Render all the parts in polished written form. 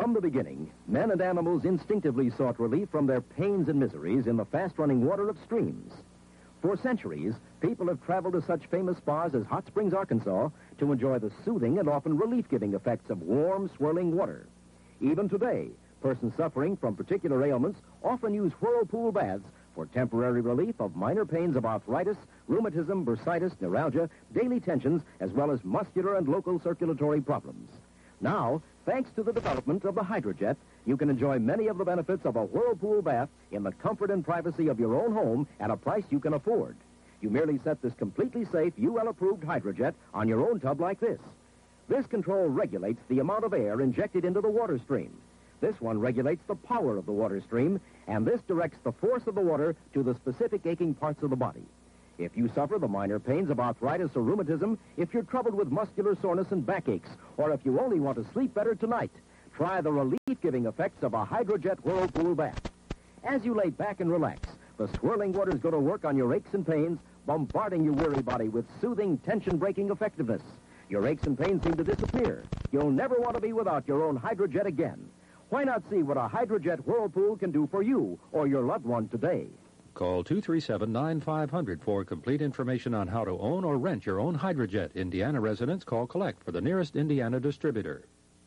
From the beginning, men and animals instinctively sought relief from their pains and miseries in the fast-running water of streams. For centuries, people have traveled to such famous spas as Hot Springs, Arkansas, to enjoy the soothing and often relief-giving effects of warm, swirling water. Even today, persons suffering from particular ailments often use Whirlpool baths for temporary relief of minor pains of arthritis, rheumatism, bursitis, neuralgia, daily tensions, as well as muscular and local circulatory problems. Now, thanks to the development of the Hydrojet, you can enjoy many of the benefits of a Whirlpool bath in the comfort and privacy of your own home at a price you can afford. You merely set this completely safe, UL-approved Hydrojet on your own tub like this. This control regulates the amount of air injected into the water stream. This one regulates the power of the water stream, and this directs the force of the water to the specific aching parts of the body. If you suffer the minor pains of arthritis or rheumatism, if you're troubled with muscular soreness and backaches, or if you only want to sleep better tonight, try the relief-giving effects of a Hydrojet Whirlpool bath. As you lay back and relax, the swirling waters go to work on your aches and pains, bombarding your weary body with soothing, tension-breaking effectiveness. Your aches and pains seem to disappear. You'll never want to be without your own Hydrojet again. Why not see what a Hydrojet Whirlpool can do for you or your loved one today? Call 237-9500 for complete information on how to own or rent your own Hydrojet. Indiana residents call Collect for the nearest Indiana distributor.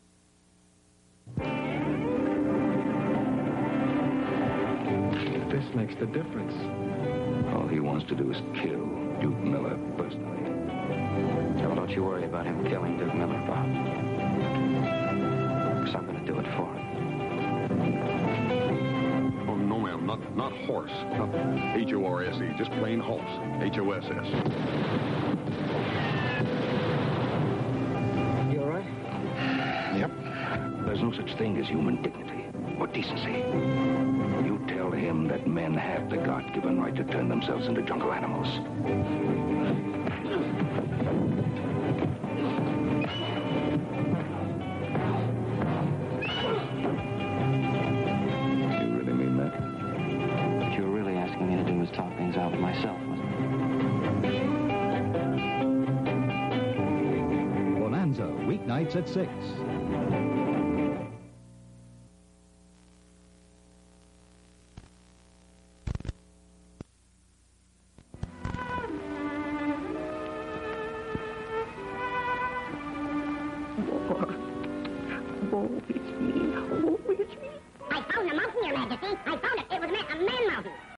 This makes the difference. All he wants to do is kill Duke Miller personally. Well, don't you worry about him killing Duke Miller, Bob. Because I'm going to do it for him. Oh, no, ma'am. Not horse. Not H-O-R-S-E. Just plain horse. H-O-S-S. You all right? Yep. There's no such thing as human dignity or decency. You tell him that men have the God-given right to turn themselves into jungle animals. You really mean that? What you were really asking me to do was talk things out with myself, wasn't it? Bonanza, weeknights at 6. I found a mountain, Your Majesty. I found it. It was a man mountain.